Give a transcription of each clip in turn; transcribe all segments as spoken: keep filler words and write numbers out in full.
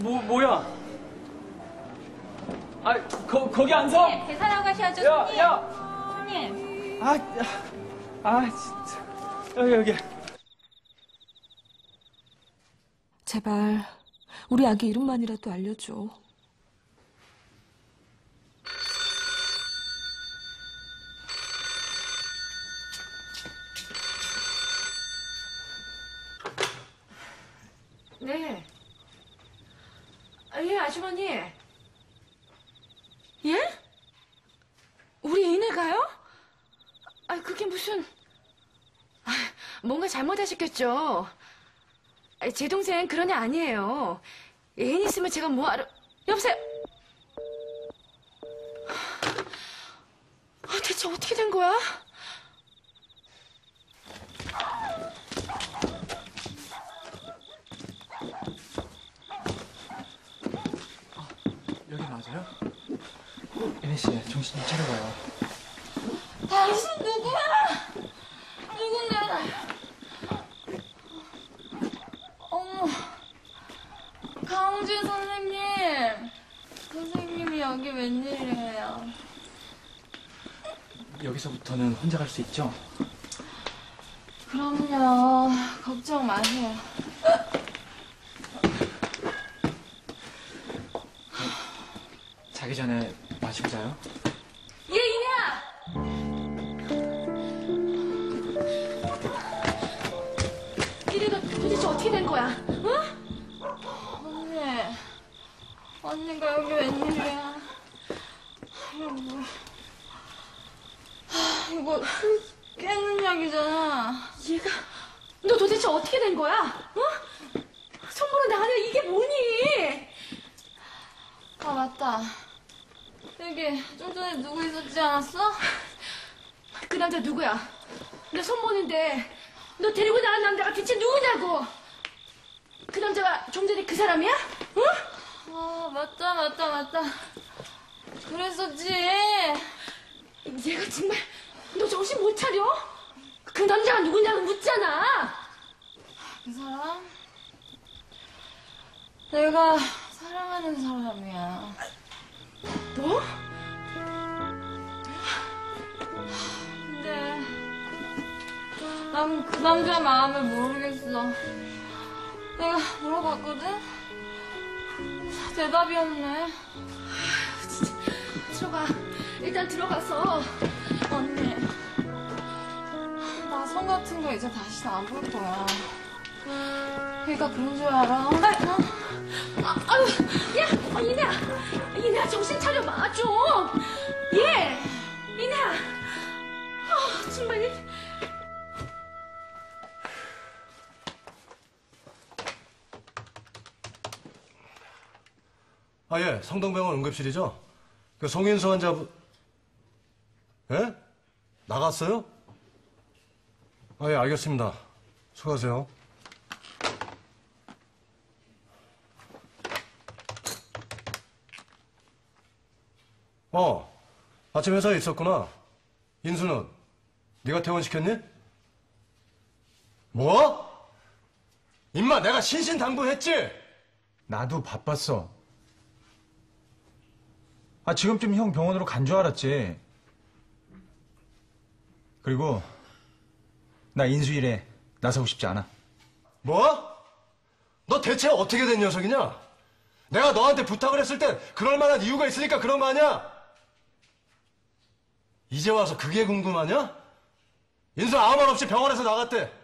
뭐, 뭐야? 아, 거, 거기 안 서? 손님, 계산하고 가셔야죠, 야, 손님. 야! 손님. 아, 야. 아, 진짜. 여기, 여기. 제발 우리 아기 이름만이라도 알려줘. 네. 아, 예, 아주머니. 예? 우리 이내가요? 아, 그게 무슨... 아, 뭔가 잘못하셨겠죠. 아, 제 동생 그런 애 아니에요. 애인 있으면 제가 뭐하러... 여보세요? 아, 대체 어떻게 된 거야? 여기 맞아요? 예린 씨, 정신 좀 차려봐요. 당신 누구야? 누군데? 어머, 강진 선생님. 선생님이 여기 웬일이에요? 여기서부터는 혼자 갈 수 있죠? 그럼요. 걱정 마세요. 자기 전에 마시고 자요? 얘 이내야! 이래가 도대체 어떻게 된 거야? 어? 언니, 언니가 여기 웬일이야? 아이고, 하, 이거 술 깨는 약이잖아. 얘가 너 도대체 어떻게 된 거야? 어? 손보는 나가냐 이게 뭐니? 아, 맞다. 여기 좀 전에 누구 있었지 않았어? 그 남자 누구야? 너 손보는데 너 데리고 나간 남자가 대체 누구냐고? 그 남자가 좀 전에 그 사람이야? 응? 아, 맞다, 맞다, 맞다. 그랬었지. 얘가 정말 너 정신 못 차려? 그 남자가 누구냐고 묻잖아. 그 사람? 내가 사랑하는 사람이야. 뭐? 근데 난 그 남자 마음을 모르겠어. 내가 물어봤거든? 대답이 없네. 들어가. 일단 들어가서. 언니, 나 성 같은 거 이제 다시 안 볼 거야. 그러니까 그런 줄 알아. 아, 아유, 야, 어, 이내야, 이내야 정신 차려봐 좀. 예, 이내야. 아, 정말. 아, 예, 성동병원 응급실이죠? 그 송인수 환자분, 예? 나갔어요? 아, 예, 알겠습니다. 수고하세요. 어, 아침 회사에 있었구나. 인수는 네가 퇴원시켰니? 뭐? 임마, 내가 신신당부했지? 나도 바빴어. 아, 지금쯤 형 병원으로 간 줄 알았지. 그리고 나 인수일에 나서고 싶지 않아. 뭐? 너 대체 어떻게 된 녀석이냐? 내가 너한테 부탁을 했을 땐 그럴 만한 이유가 있으니까 그런 거 아니야? 이제 와서 그게 궁금하냐? 인수 아무 말 없이 병원에서 나갔대.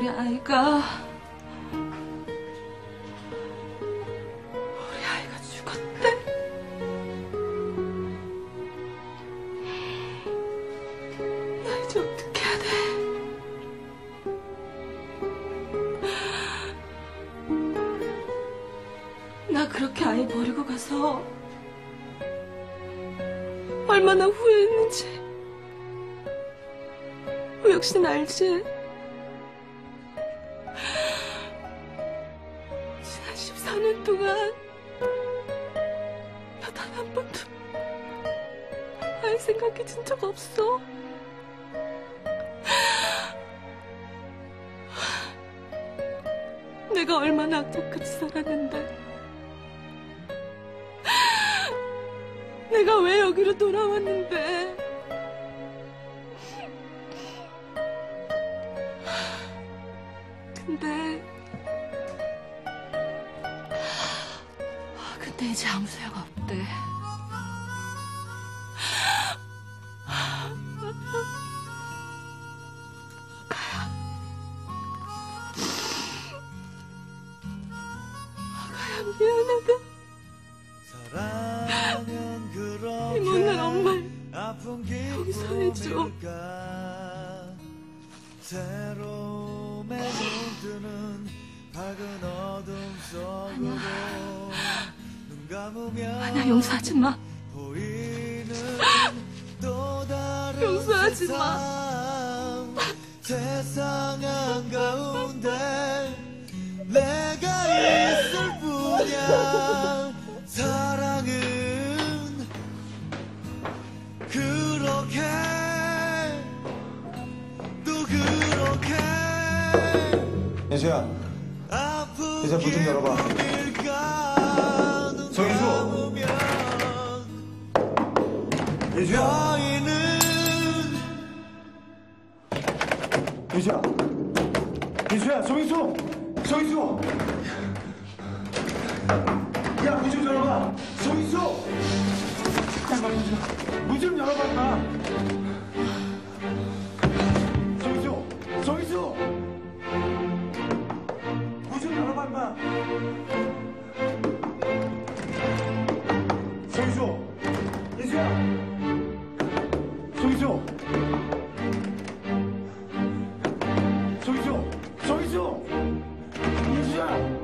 우리 아이가 우리 아이가 죽었대. 나 이제 어떻게 해야 돼? 나 그렇게 아이 버리고 가서 얼마나 후회했는지 역시 알지? 지난 십사 년 동안 나 단 한 번도 아이 생각해 준 적 없어. 내가 얼마나 악착같이 살았는데 내가 왜 여기로 돌아왔는데 근데 근데 이제 아무 소용 없대. 가야 미안하다. 이 못난 엄마를 용서해줘. 아니야, 아니야, 용서하지 마. 용서하지 마. 세상 한가운데 내가 있을 뿐이야. 사랑은 그렇게 또 그렇게 예수야, 이제 문 좀 열어봐. 정인수! 예수야! 예수야! 예수야, 정인수! 정인수! 야, 문 좀 열어봐! 정인수! 문 좀 열어봐, 임마! 정인수! 정인수! 문 좀 열어봐, 임마! 정인수! 예수야! 정인수! 정인수! 정인수! 예수야!